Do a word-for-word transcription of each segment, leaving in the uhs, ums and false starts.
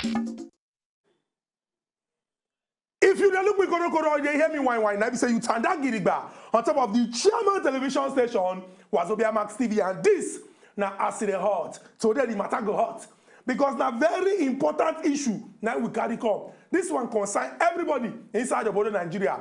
If you look me koro koro, you hear me whine whine. I say you tanda gidigba on top of the Chairman television station Wazobia Max T V, and this now as it hot. Today the matter go hot because now very important issue now we carry come. This one concern everybody inside the border Nigeria.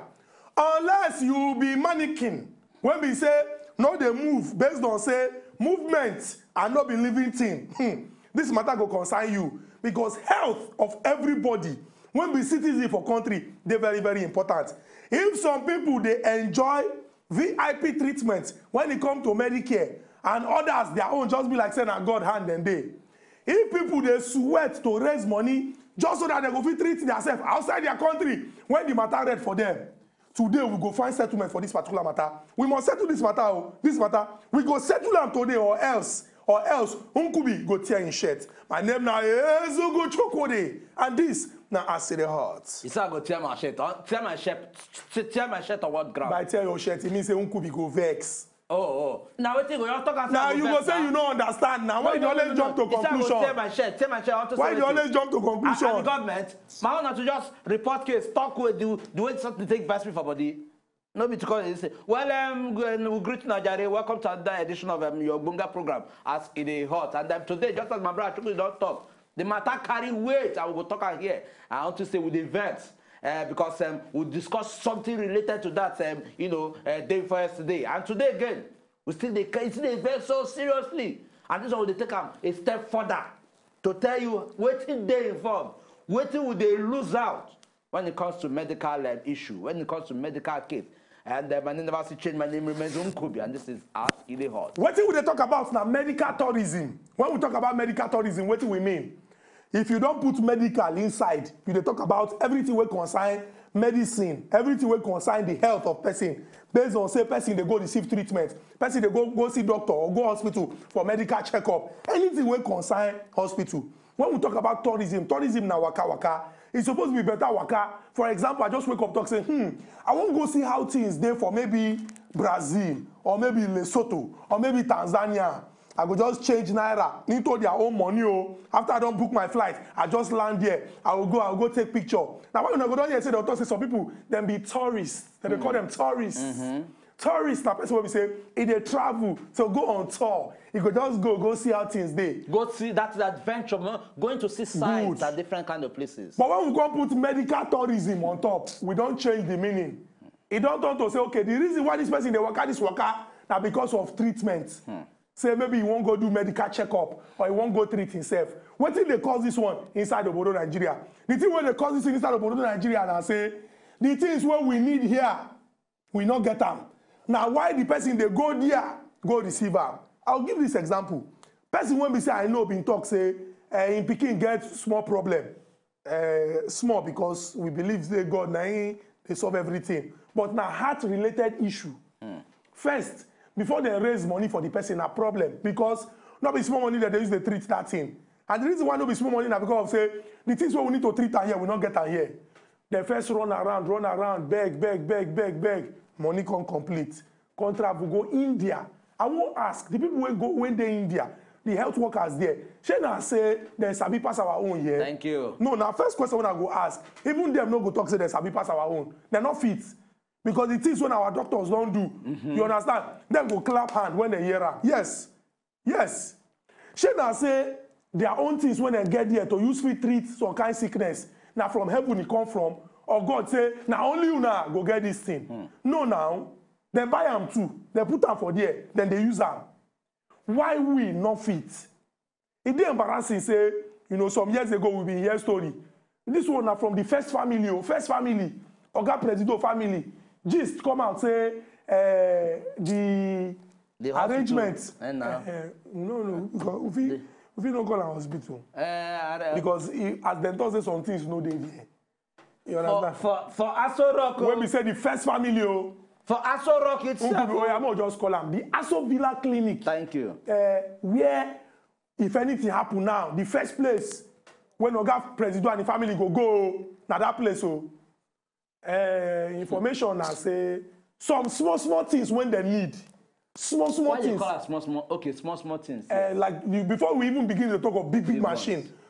Unless you be mannequin, when we say no, they move based on say movement and not be living thing. Hmm. This matter go concern you because health of everybody. When we citizens for country, they're very, very important. If some people, they enjoy V I P treatment when it comes to Medicare, and others, their own just be like saying, God hand and day. If people, they sweat to raise money just so that they go fit treat themselves outside their country, when the matter read for them, today we go find settlement for this particular matter. We must settle this matter, oh, this matter. We go settle them today or else, or else, Unkubi go tear in shirt. My name now is Ugo Chokode, and this now I say the heart. You say I go tear my shirt, tear my shirt, tear my shirt on what ground? By tear your shirt, it means say Unkubi go vex. Oh, oh. Now what you go? You talk and now you go say you don't understand. Now why you always jump to conclusion? You say I go tear my shirt, tear my shirt. Why you always jump to conclusion? And the government, my own to just report case, talk with the the way something take advice for body. No be to call it say, well, um, we greet Nigeria. Welcome to another edition of um, your Bunga program as it is hot. And then today, just as my brother Chukwu don't talk, the matter carry weight. I will go talk here. I want to say with the events uh, because um, we'll discuss something related to that. Um, you know, uh, day for yesterday and today again, we still they still they very so seriously. And this one will take them a step further to tell you waiting they involved, waiting will they lose out when it comes to medical uh, issue, when it comes to medical case. And uh, my name never change. My name remains Unkubi, and this is Ask Ile Hot. What do we talk about now? Medical tourism. When we talk about medical tourism, what do we mean? If you don't put medical inside, you talk about everything we concern medicine, everything we concern the health of person. Based on say person they go receive treatment, person they go go see doctor or go hospital for medical checkup. Anything we concern hospital. When we talk about tourism, tourism na waka waka. It's supposed to be better waka. For example, I just wake up talk say, hmm, I want to go see how things there for maybe Brazil or maybe Lesotho or maybe Tanzania. I go just change naira into their own money. Oh, after I don't book my flight, I just land there. I will go. I will go take picture. Now when I go down here, say the doctor say some people them be tourists. They mm-hmm. call them tourists. Mm-hmm. Tourists, that person will be say, if they travel, so go on tour. You could just go, go see how things there. Go see that adventure, going to see sites Good. At different kind of places. But when we go put medical tourism on top, we don't change the meaning. It don't turn to say, okay, the reason why this person they work out this worker now because of treatment. Hmm. Say maybe he won't go do medical checkup or he won't go treat himself. What if they cause this one inside of Bodo Nigeria? The thing when they cause this inside of Bodo Nigeria and I say the things what we need here, we not get them. Now, why the person they go there, go receive her? I'll give this example. Person when we say I know been talk say uh, in Peking get small problem, uh, small because we believe they God now they solve everything. But now heart related issue. Mm. First, before they raise money for the person, a problem because not be small money that they use to treat that thing. And the reason why not be small money now because of say the things what we need to treat her here, we not get her here. They first run around, run around, beg, beg, beg, beg, beg. Money can't complete. Contract will go India. I won't ask the people when go when they India, the health workers there. She now say there's Sabi pass our own here. Thank you. No, now first question when I go ask, even them no go talk say there's Sabi pass our own. They're not fit. Because the things when our doctors don't do, mm-hmm. you understand? Them go clap hand when they hear her. Yes. Yes. She now say their own things when they get there to use to treat some kind of sickness. Now from heaven it come from. Or God say, now only you now go get this thing. Hmm. No, now, they buy them too. They put them for there, then they use them. Why we not fit? It dey embarrassing, say, you know, some years ago we been hear story. This one now from the first family, oh, first family, Oga Presido family. Just come out say uh, the, the arrangement. Uh, uh, no, no, if we, if we don't call an hospital. Uh, uh, because it, as them talk say some things no dey there. You understand? For, for, for Aso Rock. When we say the first family, oh. For Aso Rock itself. Oh, I'm not just call them. The Aso Villa Clinic. Thank you. Uh, where, if anything happen now, the first place, when Oga President and the family go go, now that place, oh. Uh, information I say, some small, small things when they need. Small, small Why things. Why you call it small, small? Okay, small, small things. Uh, like, you, before we even begin to talk of big, big, big machine. Ones.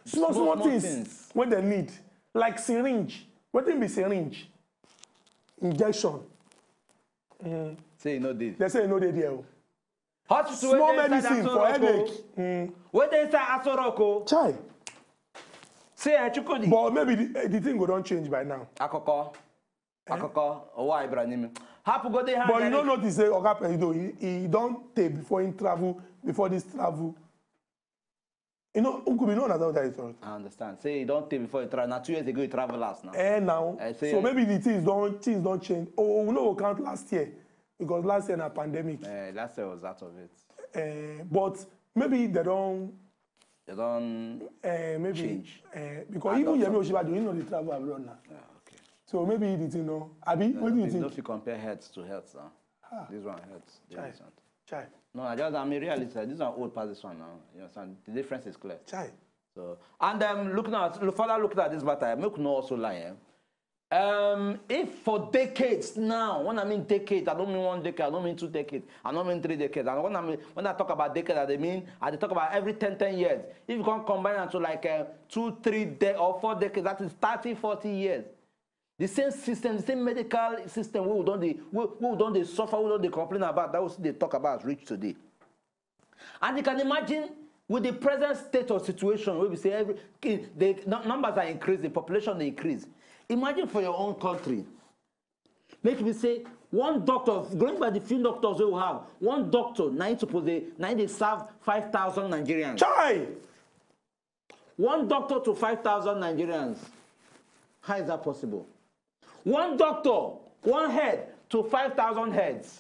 Small, small, small things, things. when they need. Like syringe. What thing be syringe? Injection. Mm. Say you know this. They say you know they there. Hospital Small medicine for headache. Mm. Where they say Asoroko. Chai. Say Chukudi. But maybe the, the thing go don't change by now. Akoko. Akoko. Owa Ibrahim. Happy go dey. But you don't notice say Oga Presido, he, he don't take before he travel, before this travel. You know, who could be known as that is all. I understand. Say you don't take before you travel. Now two years ago you travel last now. Eh now. I say, so maybe the things don't things don't change. Oh, we know we count last year because last year na pandemic. Uh, last year was out of it. Uh, but maybe they don't. They don't uh, maybe change. Uh, because even Yemi Osinbajo, you know they travel abroad now. Yeah, okay. So maybe the thing no. Abi, No, what do you you think? don't compare heads to heads now. Ah. This one heads. Chai. Chai. No, I just I'm a realist. This one old past this one now. You understand? The difference is clear. Chai. So and um, looking at further looking at this matter, make no also lie. Eh? Um, if for decades now, when I mean decades, I don't mean one decade, I don't mean two decades, I don't mean three decades. And when I mean when I talk about decades, I mean I talk about every ten, ten years. If you can combine it to like uh, two, three de or four decades, that is thirty, forty years. The same system, the same medical system we don't they we, we don't they suffer, we don't they complain about, that was they talk about reach today. And you can imagine with the present state of situation where we say every the numbers are increasing, population increase. Imagine for your own country. Make me say one doctor, going by the few doctors we have, one doctor nine suppose they nine they serve five thousand Nigerians. Chai! One doctor to five thousand Nigerians. How is that possible? One doctor, one head to five thousand heads.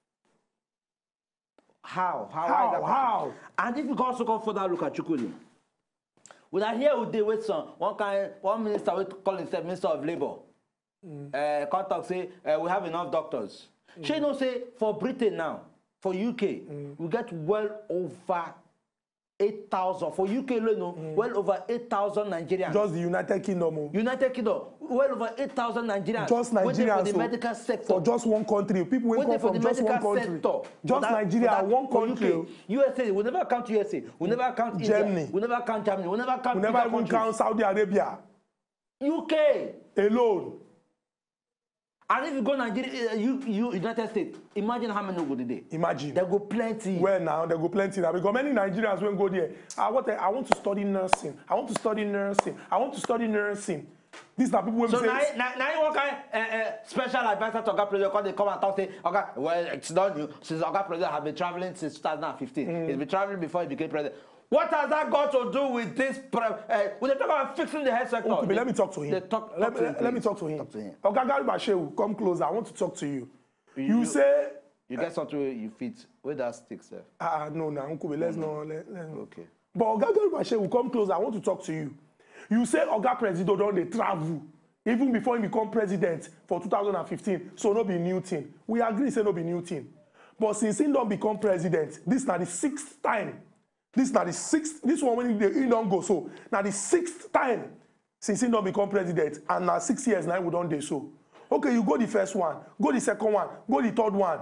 How? How? How? How? Is that How? And if you also go further look at Chukudi, we are here with the with some one kind one minister we call himself Minister of Labour. Mm. Uh, contact say uh, we have enough doctors. Mm. She know say for Britain now, for U K, mm. we get well over eight thousand for U K alone, mm. well over eight thousand Nigerians. Just the United Kingdom. United Kingdom, well over eight thousand Nigerians. Just Nigeria for the so medical sector. For just one country. People will come from just one country. Sector. Just that, Nigeria, that, one country. U K. U S A, we never count U S A. We never count Germany. India. We never count Germany. We never count We never even countries. count Saudi Arabia. U K. Alone. And if you go Nigeria, you, you United States, imagine how many go there. Imagine. There go plenty. Well now, there go plenty now. Because many Nigerians won't go there. I want, to, I want to study nursing. I want to study nursing. I want to study nursing. These are people who so say... So now, now you want kind uh, uh, special advisor to Oga President, because they come and talk, say, okay, well, it's not new. Since Oga President has been traveling since two thousand fifteen. Mm. He's been traveling before he became president. What has that got to do with this? Uh, when they talk about fixing the health sector, okay, they, let me talk to him. Talk, talk let, to me, him let me talk to him. Talk to him. Oga Garba Shehu, come closer. I want to talk to you. You, you, you say... You get something where you fit. Where that sticks, sir? Ah, uh, no, no, Uncle, let's no. not... Let, let, okay. But Oga Garba Shehu, come closer. I want to talk to you. You say Oga Presido don dey travel. Even before he become president for two thousand fifteen, so no be new thing. We agree, say no be new thing. But since he don't become president, this na the sixth time. This na the sixth. This one when he, he don't go so. Now the sixth time since he don't become president, and now six years now we don't do so. Okay, you go the first one, go the second one, go the third one.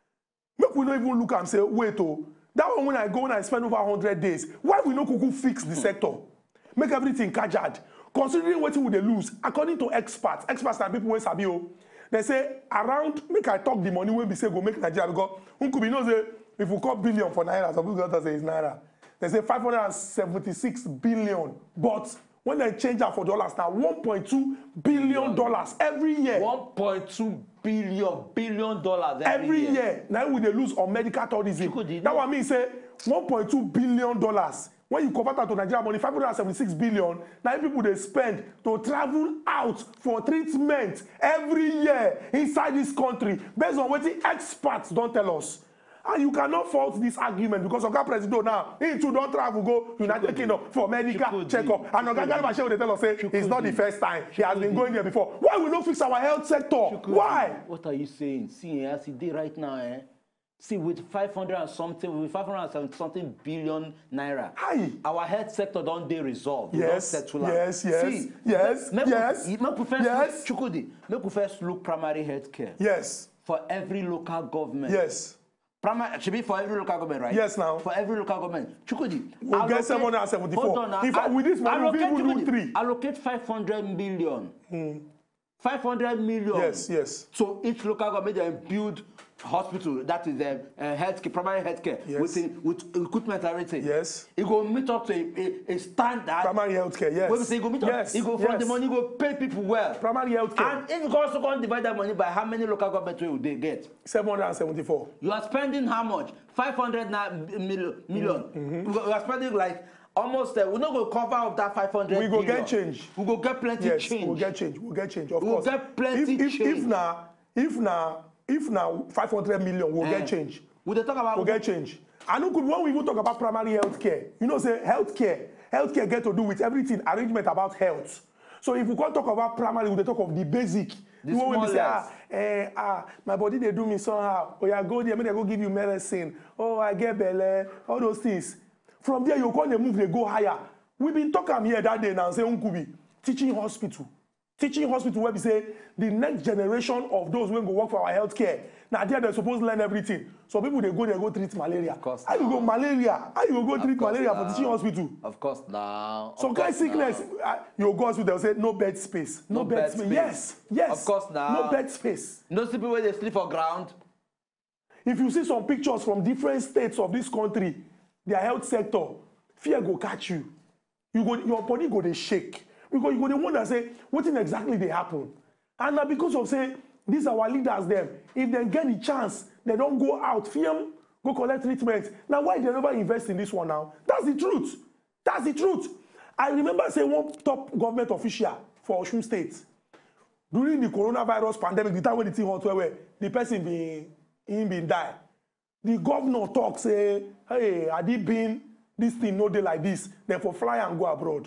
Make we not even look and say, wait, oh, that one when I go and I spend over one hundred days, why we no kuku fix the sector? Make everything kajad. Considering what we they lose, according to experts, experts and people wey sabi o, they say around make I talk the money when we say go make Nigeria because Unkubi knows say if we call billion for naira, some people gonna say it's naira. They say five hundred seventy-six billion, but when they change that for dollars now, one point two billion dollars every year. one point two billion billion dollars every, every year. year. Now we they lose on medical tourism. That one mean say one point two billion dollars. When you convert that to Nigeria money, five hundred seventy-six billion, now people they spend to travel out for treatment every year inside this country based on what the experts don't tell us. And you cannot fault this argument because Oga Presido now, he too don't travel go United Kingdom for medical checkup. And Oga Garba Shehu they tell us say it's not the first time. He has been going there before. Why we don't fix our health sector? Why? What are you saying? See, as it did right now, eh? See, with five hundred and something, with five hundred and something billion naira, Aye. our health sector don't they resolve? Yes, yes, yes, See, yes, make yes, we, make we first yes. Look, Chukudi, make we first look primary health care. Yes. For every local government. Yes. Primary should be for every local government, right? Yes, now. For every local government. Chukudi. We'll get seven hundred seventy-four. Hold on now. In fact, with this money, we will do three. Allocate five hundred million. Hmm. five hundred million. Yes, yes. So each local government then build hospital, that is the uh, uh, healthcare, primary healthcare, yes. with, with equipment and everything. Yes. It go meet up to a, a, a standard. Primary healthcare, yes. When we say it go meet yes. up, it go from yes. the money, go pay people well. Primary healthcare. And if you also can divide that money by how many local governments will they get? seven hundred seventy-four. You are spending how much? five hundred million. million. Mm-hmm. We are spending like almost, uh, we're not going to cover up that five hundred We go get change. We go get plenty yes, change. We'll get change. We'll get change, of we'll course. We'll get plenty if, if, change. If now, if now, if now five hundred million, we'll uh, get change. We'll talk about we'll get change. And when we even talk about primary health care, you know, say health care, health care get to do with everything, arrangement about health. So if we can't talk about primary, we'll talk of the basic. The you know, when we say, ah, eh, ah, my body, they do me somehow. Oh, yeah, go there, maybe they go give you medicine. Oh, I get belly, all those things. From there, you call them move, they go higher. We've been talking here that day now, say, Unkubi, teaching hospital. Teaching hospital where we say the next generation of those who go work for our healthcare. Now there they're supposed to learn everything. So people they go they go treat malaria. Of course. How you go malaria? How you go treat malaria now. for teaching hospital? Of course now. Some kind of sickness, uh, you go hospital, they'll say no bed space. No, no bed, bed space. space. Yes, yes. Of course now. No bed space. Those people where they sleep on ground. If you see some pictures from different states of this country, their health sector, fear go catch you. You go, your body go they shake. Because you go the one that say, what in exactly they happen? And now because of say, these are our leaders them, if they get the chance, they don't go out, film, go collect treatment. Now why they never invest in this one now? That's the truth. That's the truth. I remember saying one top government official for Osun State, during the coronavirus pandemic, the time when the thing hot where the person been, him been die. The governor talk say, hey, had he been this thing no day like this, then for fly and go abroad.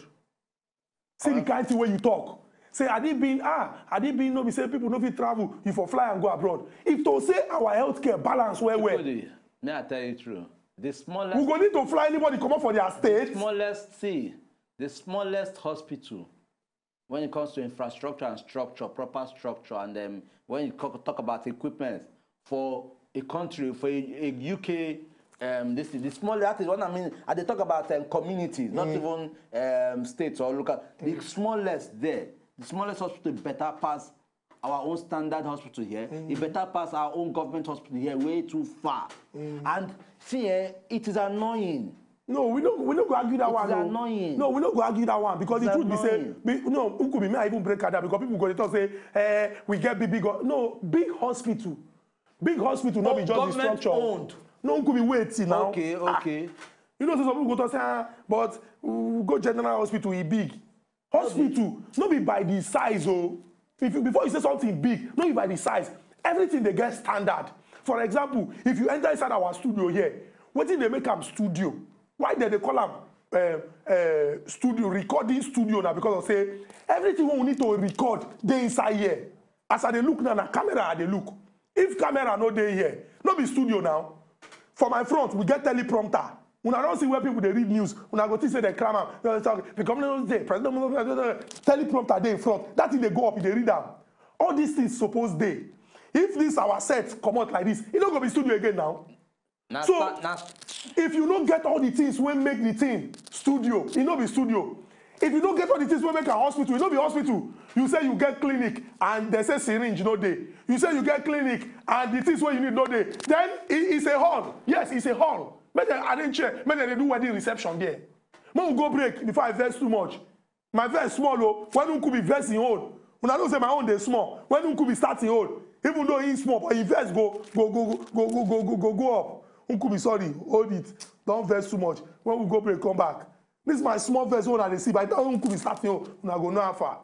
See the kind of thing where you talk. Say, had it been, ah, had it been, no, we say people no fit travel, you for fly and go abroad. If to say our healthcare balance where well. May I tell you true? The smallest. We go need to fly anybody come up for their state. The smallest, see, the smallest hospital, when it comes to infrastructure and structure, proper structure, and then um, when you talk about equipment for a country, for a, a U K. Um, this is the small. That is what I mean. And they talk about um, communities, not mm. even um, states or local. Mm. The smallest there, the smallest hospital better pass our own standard hospital here. Mm. It better pass our own government hospital here way too far. Mm. And see, eh, it is annoying. No, we don't. We don't go argue that it one. It's no. annoying. No, we don't go argue that one because it's the truth be say, be, no, could be me I even break that because people go to talk say, eh, we get big big. No, big hospital, big hospital, not oh, be just the structure. Owned. No one could be waiting now. Okay, okay. Ah. You know, so some people go to say, ah, but we go general hospital, it big. Hospital, not be by the size, oh. If you, before you say something big, not be by the size. Everything they get standard. For example, if you enter inside our studio here, what did they make them studio? Why did they call them uh, uh, studio, recording studio now? Because of say, everything we need to record, they inside here. As I they look now, na camera they look. If camera no dey here, no be studio now. For my front, we get teleprompter. When I don't see where people they read news, when I go to say they cram out, they talk, the government say, president, teleprompter they in front. That thing they go up, they read them. All these things supposed they. If this our set come out like this, it don't go be studio again now. Nah, so nah, nah. If you don't get all the things when make the thing studio, it not be studio. If you don't get all the things when make a hospital, it not be hospital. You say you get clinic and they say syringe no day. You say you get clinic and the things where you need no day. Then it, it's a hall. Yes, it's a hall. Maybe I didn't check. Maybe they do wedding reception there. When we go break before I verse too much. My verse small though. When we could be versing old. When I don't say my own they small. When we could be starting old. Even though he's small, but if verse go go go go go go go go go up. We could be sorry. Hold it. Don't verse too much. When we go break, come back. This is my small verse one I dey see, but I don't could be starting old. When I go no how far.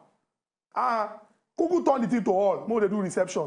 Ah, Google turn the thing to all. More they do reception.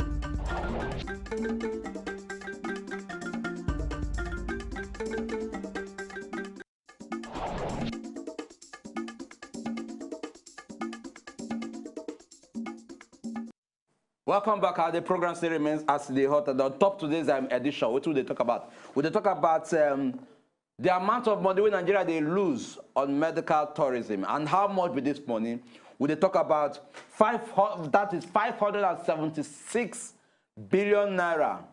Welcome back. Our the program still remains as the hot. On top today's um, edition, what will they talk about? Will they talk about um, the amount of money in Nigeria they lose on medical tourism and how much with this money? Will they talk about five? That is five hundred seventy-six billion naira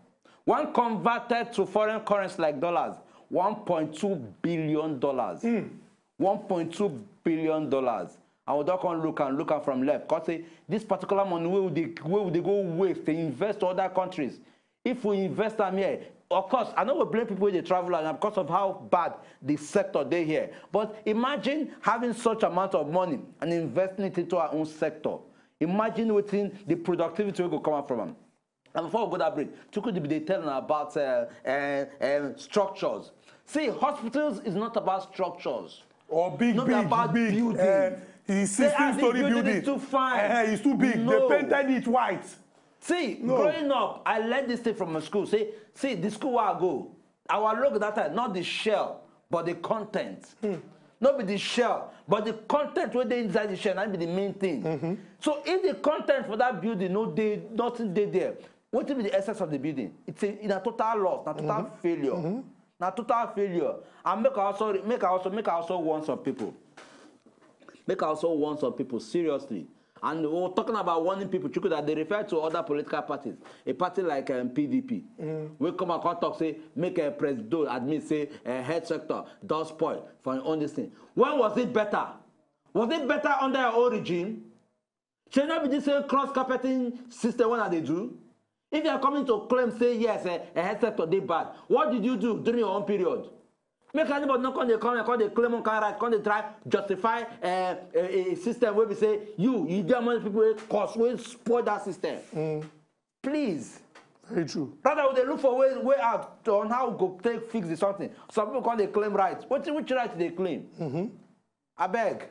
When converted to foreign currency like dollars, one point two billion dollars. Mm. one point two billion dollars. I would not look and look at from left. Because say this particular money, where would they, where would they go waste? They invest to other countries. If we invest them here, of course, I know we blame people when they travel and because of how bad the sector they here. But imagine having such amount of money and investing it into our own sector. Imagine within the productivity we could come out from them. And before we go that break, Chukwudi be telling about uh, uh, uh, structures. See, hospitals is not about structures. Or big, not big, about big. building. Uh, it's sixteen-story building. building is too fine. Uh, it's too big. No. They painted it white. See, no. Growing up, I learned this thing from my school. See, see, the school where I go, our look at that time, not the shell, but the content. Hmm. Not be the shell, but the content where they inside the shell, that be the main thing. Mm-hmm. So if the content for that building, no day, nothing day there, what will be the essence of the building? It's a, it's a total loss, a total mm-hmm. failure. Mm-hmm. Now total failure. And make also make also make also warn some people. Make also warn some people seriously. And we're talking about warning people that they refer to other political parties. A party like um, P D P. Mm. We come and talk, say, make a president admit, say, a health sector does spoil for your own this thing. When was it better? Was it better under your own regime? Should not be this same cross-carpeting system one that they do? If you are coming to claim, say, yes, a, a health sector did bad, what did you do during your own period? Make anybody not come, they come and come, they claim on right, come, they try justify uh, a, a system where we say, you, you get money people cost, will spoil that system. Mm. Please. Very true. Rather, they look for way, way out on how to go take, fix the something. Some people come, they claim rights. What, which right do they claim? Mm-hmm. I beg.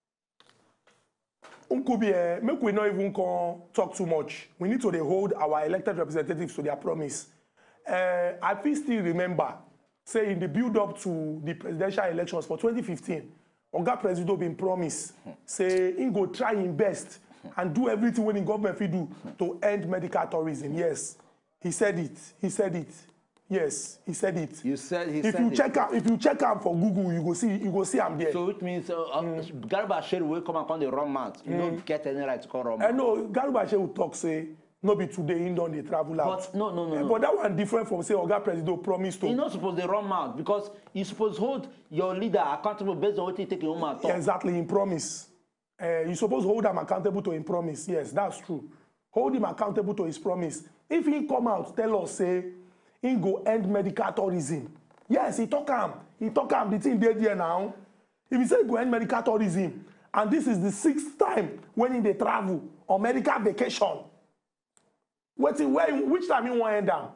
Unkubi, make we not even come talk too much. We need to hold our elected representatives to their promise. Uh, I feel still remember, say in the build-up to the presidential elections for twenty fifteen, Oga Presido been promised, say he go try his best and do everything when the government will do to end medical tourism. Yes, he said it. He said it. Yes, he said it. You said he if said you it. check out, if you check out for Google, you go see, you go see I'm there. So it means uh, mm. Garuba Shehu will come upon the wrong mouth. You mm. don't get any right to call wrong mouth. I know Garuba Shehu will talk say. No be today, he don't they travel out. But no, no, no, uh, no. But that one different from say Oga Presido promised to. You're not supposed to run out because you're supposed to hold your leader accountable based on what you take in your mouth. Yeah, exactly, in promise. Uh, you're supposed to hold him accountable to his promise. Yes, that's true. Hold him accountable to his promise. If he come out, tell us, say, he go end medical tourism. Yes, he talk him. He talk him, the thing there there now. If he say go end medical tourism, and this is the sixth time when he they travel on medical vacation, Waiting, when, which time you want to end down?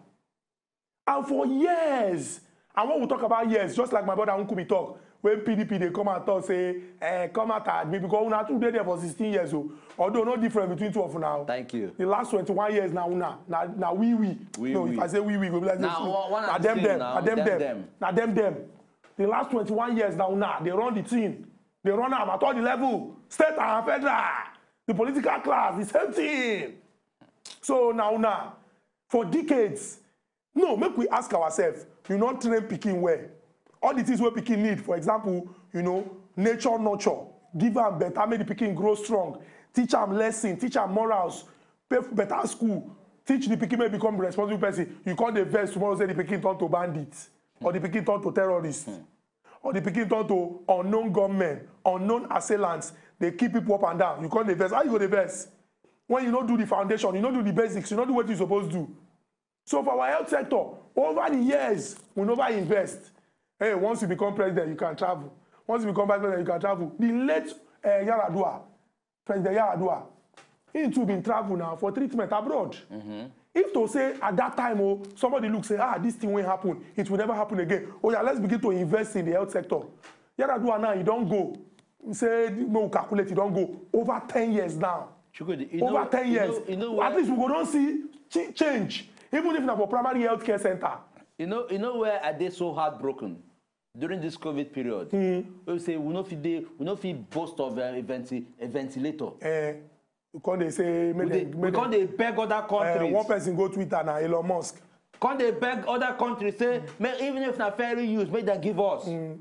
And for years, and when we talk about years, just like my brother Unkubi talk, when P D P they come and talk, say, eh, come out at me because una two there for sixteen years. So, although no difference between two of now. Thank you. The last twenty-one years now, now, now, now we, we. we no, we. if I say we, we, we'll be like, now, no, one now them, them, now, now them, them, them. now them, them. The last twenty-one years now, now, they run the team. They run them at all the level, state and federal, the political class, the same thing. So now, now. For decades, no, make we ask ourselves, you not train Pikin well. All the things where Pikin need, for example, you know, nature, nurture, give them better, make the Pikin grow strong, teach them lesson, teach them morals, pay for better school, teach the Pikin may become a responsible person. You call the verse tomorrow, say the Pikin turn to bandits, or the Pikin turn to terrorists, or the Pikin turn to unknown gunmen, unknown assailants. They keep people up and down. You call the verse. How you go the verse? When you don't do the foundation, you don't do the basics, you don't do what you're supposed to do. So for our health sector, over the years, we never invest. Hey, once you become president, you can travel. Once you become vice president, you can travel. The late uh, Yaradua, President Yaradua, he too been travel now for treatment abroad. Mm-hmm. If to say at that time, oh, somebody look say, ah, this thing won't happen, it will never happen again. Oh yeah, let's begin to invest in the health sector. Yaradua now, he don't go. Say, no, calculate, he don't go. Over ten years now. Chukudi, you over know, ten years. You know, you know at least we go don't see ch change. Even if not for primary health care center. You know, you know where are they so heartbroken during this COVID period? Mm. We say we not fit we not fit boast of a, venti a ventilator. Eh, uh, can they say we, they, we can't they beg other countries? Uh, one person go Twitter now, Elon Musk. Can't they beg other countries say, mm. even if not fair use, make them give us? Mm.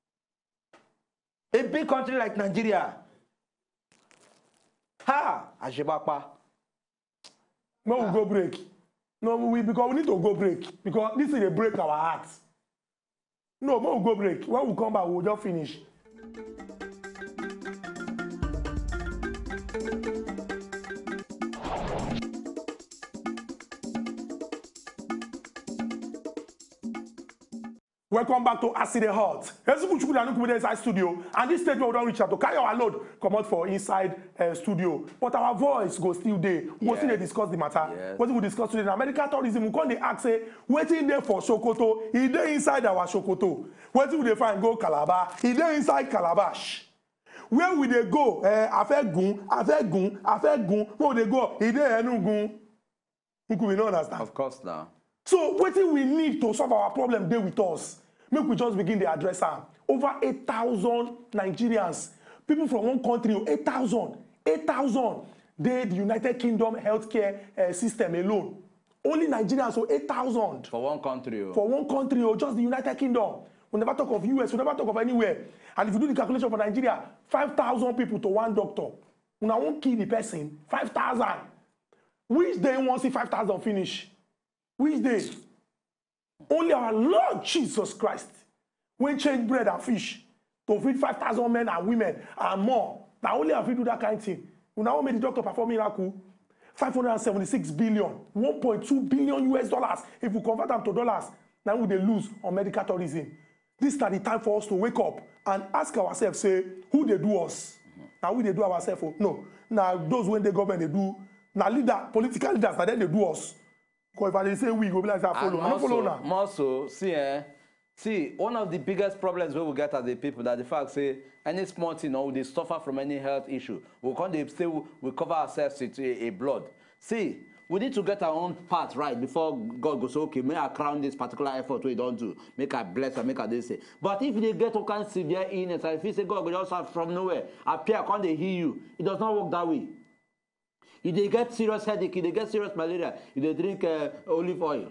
A big country like Nigeria. Ha! Ajibapa. No, we go break. No, we because we need to go break. Because this is a break our hearts. No, we'll go break. When we come back, we'll just finish. Welcome back to Acid Hot. Here's Kuchuku and Nukumu inside studio. And this stage we don't reach out to carry our load, come out for inside uh, studio. But our voice goes still there. We yes. still they discuss the matter. Yes. What we discuss today in American tourism, we come they ask say, waiting there for Sokoto, he there inside our Sokoto. Where do they find go Calabar? He there inside Calabash. Where will they go? Uh, Afegun, Afegun, Afegun. Where will they go? He there Enugun. We could not understand. Of course now. So what do we need to solve our problem there with us? Make we just begin the address her. Over eight thousand Nigerians, people from one country, eight thousand, eight thousand, they the United Kingdom healthcare uh, system alone. Only Nigerians, so eight thousand. For one country. Oh. For one country, or just the United Kingdom. We never talk of U S, we never talk of anywhere. And if you do the calculation for Nigeria, five thousand people to one doctor. We now won't kill the person, five thousand. Which day won't see five thousand finish? Which day? Only our Lord Jesus Christ when change bread and fish to feed five thousand men and women and more. Now only have we do that kind of thing. We now made the doctor perform miracle. five hundred seventy-six billion, one point two billion U S dollars. If we convert them to dollars, now we they lose on medical tourism. This is the time for us to wake up and ask ourselves, say, who they do us? Mm-hmm. Now we they do ourselves. Oh, no. Now those when the government they do, now leader, political leaders, now then they do us. Because if I say we go be like that, follow. I don't follow now. More so, see, eh, see, one of the biggest problems we will get as the people that the fact say any small thing or they suffer from any health issue, we can't they say we cover ourselves with a, a blood. See, we need to get our own part right before God goes, okay, may I crown this particular effort we don't do. Make I bless and make I this say. But if they get all kind of severe illness, and if you say God will just from nowhere appear, can't they heal you? It does not work that way. If they get serious headache, if they get serious malaria, if they drink uh, olive oil,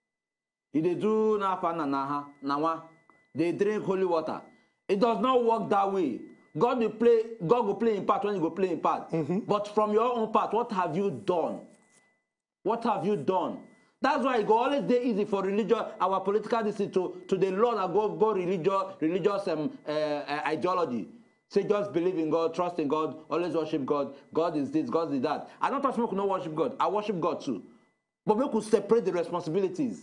if they do napa na naha, nawa, they drink holy water. It does not work that way. God will play, God will play in part when you go play in part. Mm-hmm. But from your own part, what have you done? What have you done? That's why it go always day easy for religion, our political decision to, to the Lord and go, go religious, religious um, uh, uh, ideology. Say just believe in God, trust in God, always worship God. God is this, God is that. I don't trust me to not worship God. I worship God too. But we could separate the responsibilities.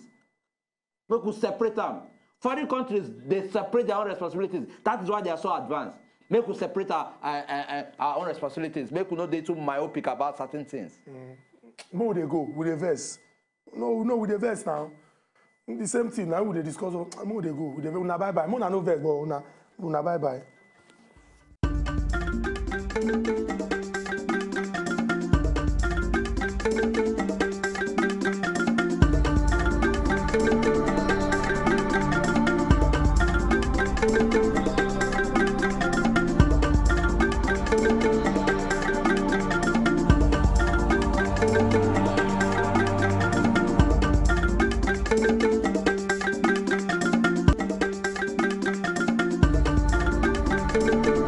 We could separate them. Foreign countries, they separate their own responsibilities. That is why they are so advanced. Make us separate our, uh, uh, our own responsibilities. Make us not be too myopic about certain things. Mm. Where would they go? With the verse? No, no, with the verse now. The same thing. Now would they discuss? Where would they go? With the verse? Una bye bye. Una no verse, but una, una bye bye. Thank you.